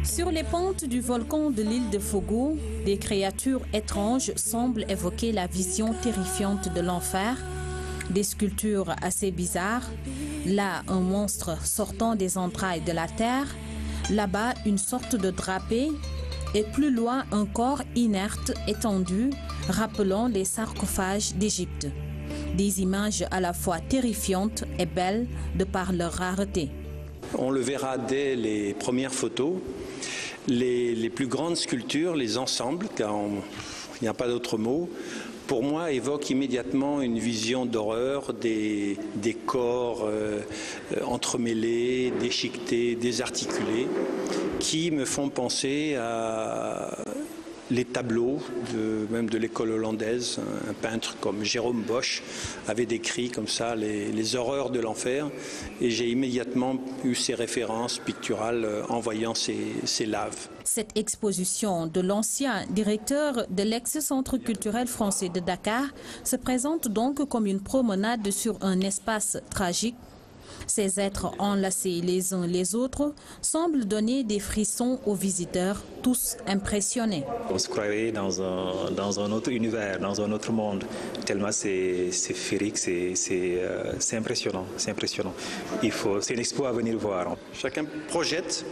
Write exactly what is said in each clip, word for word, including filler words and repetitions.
Sur les pentes du volcan de l'île de Fogo, des créatures étranges semblent évoquer la vision terrifiante de l'enfer. Des sculptures assez bizarres. Là, un monstre sortant des entrailles de la terre. Là-bas, une sorte de drapé. Et plus loin, un corps inerte étendu, rappelant les sarcophages d'Égypte. Des images à la fois terrifiantes et belles de par leur rareté. On le verra dès les premières photos. Les, les plus grandes sculptures, les ensembles, car on, il n'y a pas d'autre mot, pour moi évoquent immédiatement une vision d'horreur, des, des corps euh, entremêlés, déchiquetés, désarticulés, qui me font penser à les tableaux, de, même de l'école hollandaise. Un peintre comme Jérôme Bosch avait décrit comme ça les, les horreurs de l'enfer, et j'ai immédiatement eu ces références picturales en voyant ces, ces laves. Cette exposition de l'ancien directeur de l'ex-centre culturel français de Dakar se présente donc comme une promenade sur un espace tragique. Ces êtres enlacés les uns les autres semblent donner des frissons aux visiteurs, tous impressionnés. On se croirait dans un, dans un autre univers, dans un autre monde, tellement c'est féerique, c'est euh, impressionnant, c'est impressionnant. Il faut, c'est une expo à venir voir. Chacun projette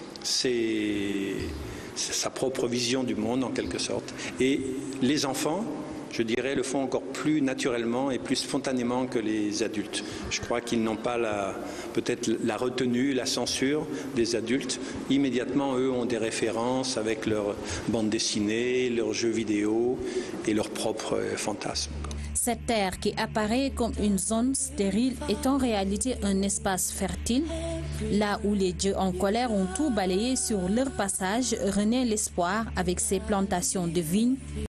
ses, sa propre vision du monde en quelque sorte. Et les enfants, je dirais, le font encore plus naturellement et plus spontanément que les adultes. Je crois qu'ils n'ont pas peut-être la retenue, la censure des adultes. Immédiatement, eux ont des références avec leurs bandes dessinées, leurs jeux vidéo et leurs propres fantasmes. Cette terre qui apparaît comme une zone stérile est en réalité un espace fertile. Là où les dieux en colère ont tout balayé sur leur passage, renaît l'espoir avec ses plantations de vignes.